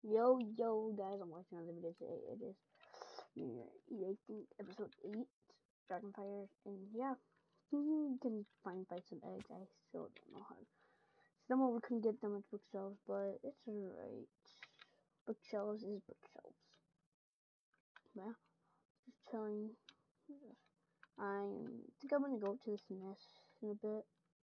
Yo, guys, I'm watching another video today. It is year 18th, episode 8, Dragonfire, and yeah, you can find some eggs. I still don't know how. Someone we couldn't get them at bookshelves, but it's alright. Bookshelves is bookshelves. Yeah, just chilling. I think I'm gonna go to this nest in a bit.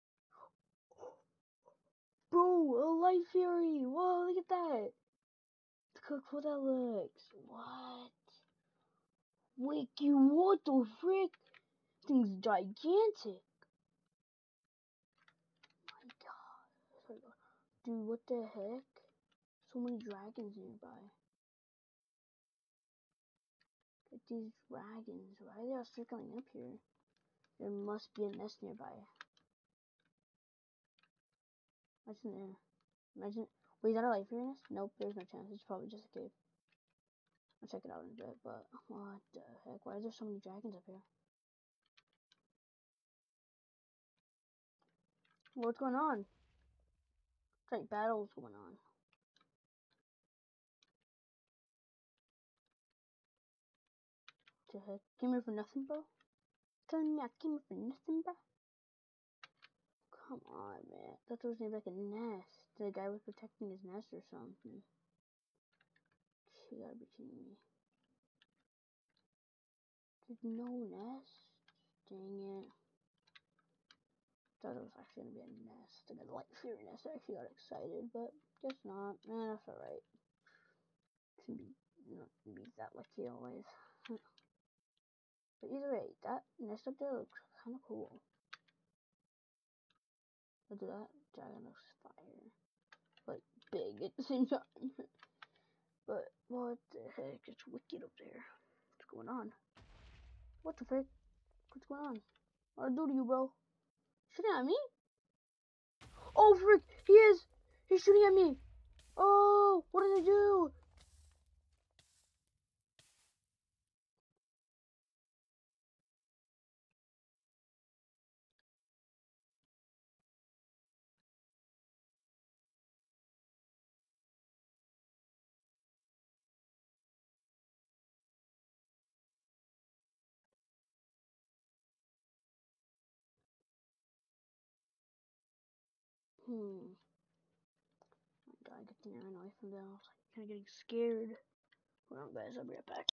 Bro, a light fury! Whoa, look at that! Look how cool that looks. What? Wiki, what the frick? Thing's gigantic. My god. Dude, what the heck? So many dragons nearby. Look at these dragons. Why are they all circling up here? There must be a nest nearby. Imagine there. Imagine. Wait, is that a life here nest? Nope, there's no chance. It's probably just a cave. I'll check it out in a bit, but what the heck? Why are there so many dragons up here? What's going on? It's like battles going on. What the heck? Came here for nothing, bro? Telling me I came here for nothing, bro? Come on, man. I thought there was gonna be like a nest. The guy was protecting his nest or something. You gotta be kidding me. There's no nest? Dang it. Thought it was actually gonna be a nest. Like a light fear nest. I actually got excited, but guess not. Man, that's alright. Shouldn't be, be that lucky always. But either way, that nest up there looks kinda cool. Look at that. Dragon looks fire. But big at the same time. But what the heck? It's wicked up there. What's going on? What the frick? What's going on? What'd I do to you, bro? Shooting at me? Oh, frick! He is! He's shooting at me! Oh! What did I do? Oh my god, good thing I ran away from them. I was like, kind of getting scared. Hold on, guys. I'll be right back.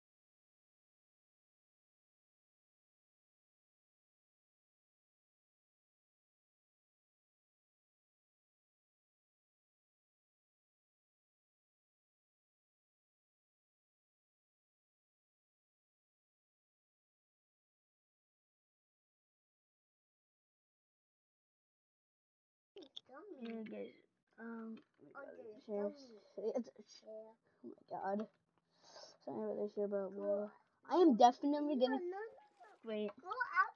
Yeah, guys. Share. Oh my god. Sorry about this here, but well, I am definitely gonna wait.